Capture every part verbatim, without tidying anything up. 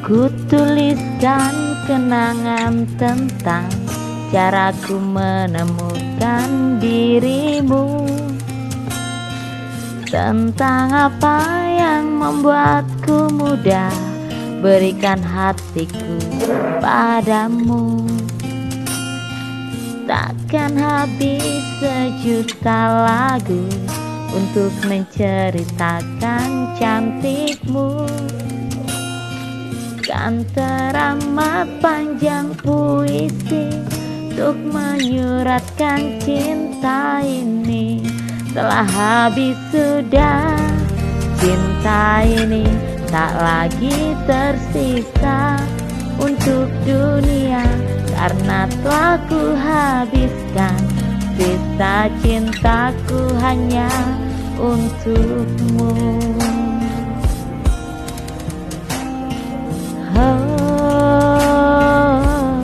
Ku tuliskan kenangan tentang caraku menemukan dirimu, tentang apa yang membuatku mudah berikan hatiku padamu. Takkan habis sejuta lagu untuk menceritakan cantikmu. Kan teramat panjang puisi untuk menyuratkan cinta ini. Telah habis sudah cinta ini, tak lagi tersisa untuk dunia, karena telah ku habiskan sisa cintaku hanya untukmu. Oh,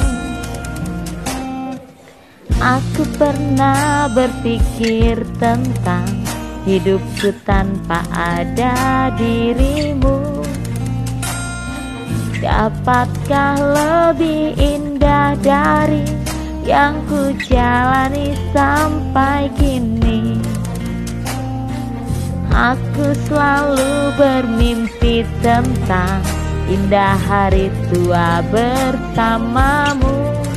aku pernah berpikir tentang hidupku tanpa ada dirimu. Dapatkah lebih indah dari yang ku jalani sampai kini? Aku selalu bermimpi tentang indah hari tua bersamamu.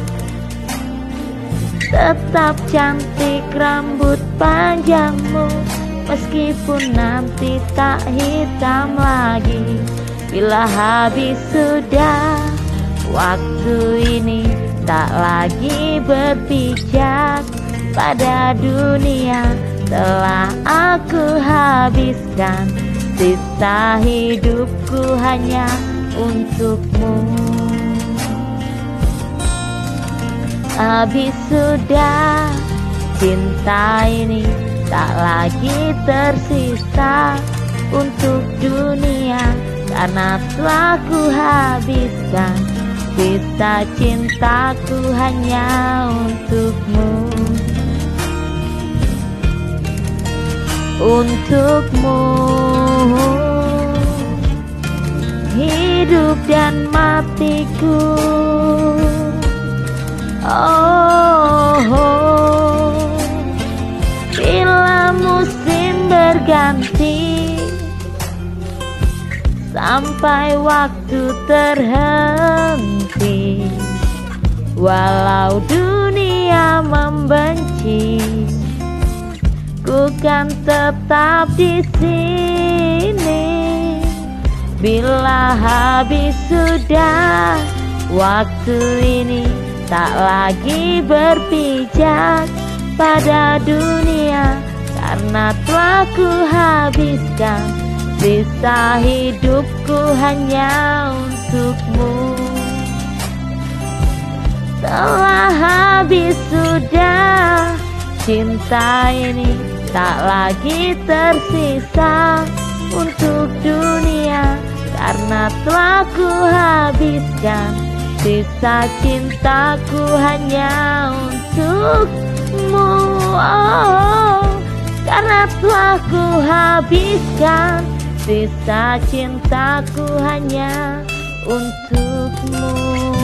Tetap cantik rambut panjangmu, meskipun nanti tak hitam lagi. Bila habis sudah waktu ini, tak lagi berpijak pada dunia. Telah aku habiskan sisa hidupku hanya untukmu. Habis sudah cinta ini, tak lagi tersisa untuk dunia, karena telah ku habiskan sisa cintaku hanya untukmu. Untukmu, hidup dan matiku. Oh, oh, bila musim berganti, sampai waktu terhenti, walau dunia membenci, ku kan tetap di sini. Bila habis sudah waktu ini, tak lagi berpijak pada dunia, karena telah ku habiskan sisa hidupku hanya untukmu. Telah habis sudah cinta ini, tak lagi tersisa untuk dunia, karena telah ku habiskan sisa cintaku hanya untukmu. Oh, karena telah ku habiskan sisa cintaku hanya untukmu.